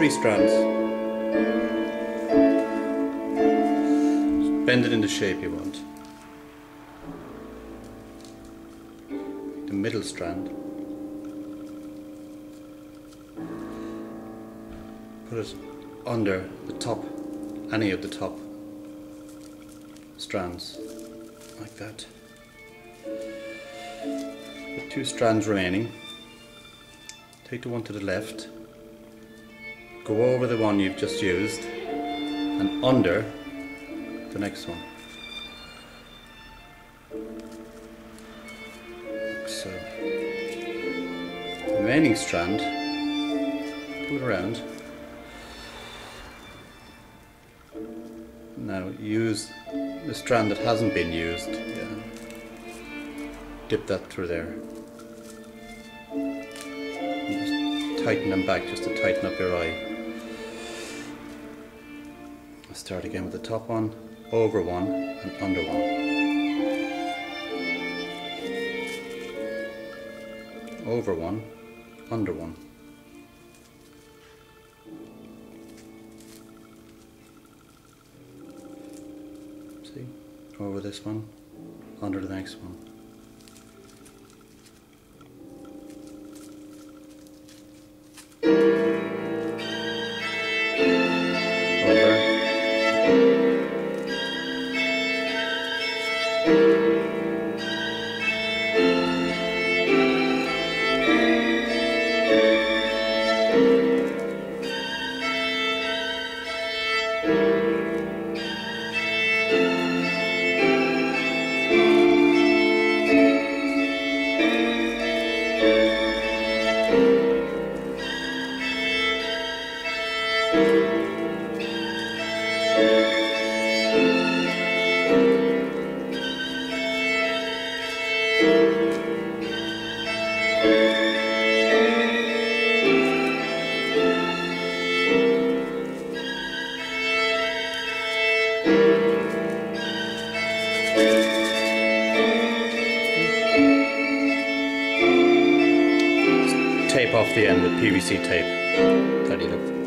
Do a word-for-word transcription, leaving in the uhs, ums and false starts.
three strands. Bend it in the shape you want. The middle strand. Put it under the top, any of the top strands, like that. With two strands remaining, take the one to the left, go over the one you've just used and under the next one. Like so. The remaining strand, pull it around. Now use the strand that hasn't been used. Yeah. Dip that through there. And just tighten them back just to tighten up your eye. Let's start again with the top one, over one and under one. Over one, under one. See? Over this one, under the next one. Tape off the end with P V C tape. Tidy it up.